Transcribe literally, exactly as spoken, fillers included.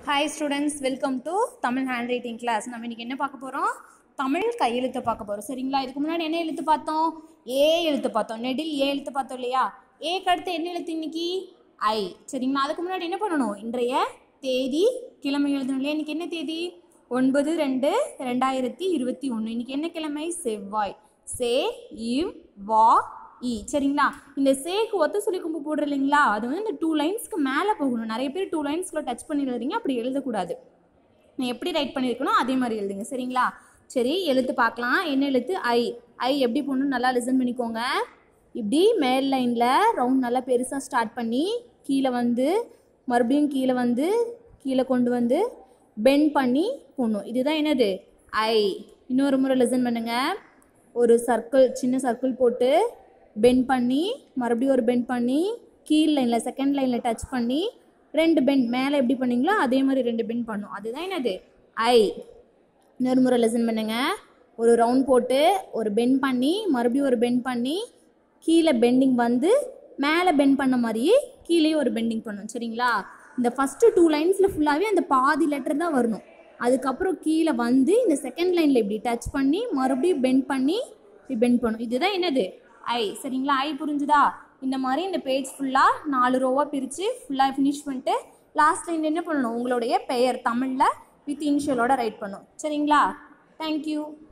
Hi students, welcome to Tamil handwriting class. நம்ம இன்னைக்கு என்ன பார்க்க போறோம்? தமிழ் கையெழுத்து பார்க்க போறோம். சரிங்களா? இதுக்கு முன்னாடி என்ன எழுத்து பார்த்தோம்? ஏ எழுத்து பார்த்தோம். நெடில் ஏ எழுத்து பார்த்தோம் இல்லையா? ஏக்கு அடுத்து என்ன எழுத்து இன்னைக்கு? ஐ. சரிங்களா? அதுக்கு முன்னாடி என்ன பண்ணணும்? இன்றைய தேதி கிழமை எழுதணும் இல்லையா? இன்னைக்கு என்ன தேதி? ஒன்பது ரெண்டு ரெண்டாயிரத்தி இருபத்தி ஒன்று. இன்னைக்கு என்ன கிழமை? செவ்வாய். சே இவ் வா இ. சரிங்களா? இந்த சேக்கு ஒத்த சொல்லி கும்பு போடுற இல்லைங்களா? அது வந்து இந்த டூ லைன்ஸ்க்கு மேலே போகணும். நிறைய பேர் டூ லைன்ஸ்க்குள்ள டச் பண்ணி எழுதுறீங்க, அப்படி எழுதக்கூடாது. நான் எப்படி ரைட் பண்ணியிருக்கணும் அதே மாதிரி எழுதுங்க. சரிங்களா? சரி, எழுத்து பார்க்கலாம். என்ன எழுத்து? ஐ. ஐ எப்படி போடணும் நல்லா லிசன் பண்ணிக்கோங்க. இப்படி மேல் லைனில் ரவுண்ட் நல்லா பெருசாக ஸ்டார்ட் பண்ணி கீழே வந்து மறுபடியும் கீழே வந்து கீழே கொண்டு வந்து பெண்ட் பண்ணி போடணும். இதுதான் என்னது? ஐ. இன்னொரு முறை லிசன் பண்ணுங்க. ஒரு சர்க்கிள், சின்ன சர்க்கிள் போட்டு பெண்ட் பண்ணி மறுபடியும் ஒரு பெண்ட் பண்ணி கீழ் லைனில் செகண்ட் லைனில் டச் பண்ணி ரெண்டு பெண்ட் மேலே எப்படி பண்ணீங்களோ அதே மாதிரி ரெண்டு பெண்ட் பண்ணும். அதுதான் என்னது? ஐ. இன்னொரு முறை லெசன் பண்ணுங்க. ஒரு ரவுண்ட் போட்டு ஒரு பெண்ட் பண்ணி மறுபடியும் ஒரு பெண்ட் பண்ணி கீழே பெண்டிங் வந்து மேலே பெண்ட் பண்ண மாதிரியே கீழே ஒரு பெண்டிங் பண்ணும். சரிங்களா? இந்த ஃபஸ்ட்டு டூ லைன்ஸில் ஃபுல்லாகவே அந்த பாதி லெட்டர் தான் வரணும். அதுக்கப்புறம் கீழே வந்து இந்த செகண்ட் லைனில் இப்படி டச் பண்ணி மறுபடியும் பெண்ட் பண்ணி இப்படி பெண்ட் பண்ணும். இதுதான் என்னது? ஐ. சரிங்களா? ஐ புரிஞ்சுதா? இந்த மாதிரி இந்த பேஜ் ஃபுல்லாக நாலு ரோவாக பிரித்து ஃபுல்லாக ஃபினிஷ் பண்ணிட்டு லாஸ்ட் லைன் என்ன பண்ணணும்? உங்களுடைய பெயர் தமிழில் வித் இனிஷியலோட ரைட் பண்ணும். சரிங்களா? தேங்க்யூ.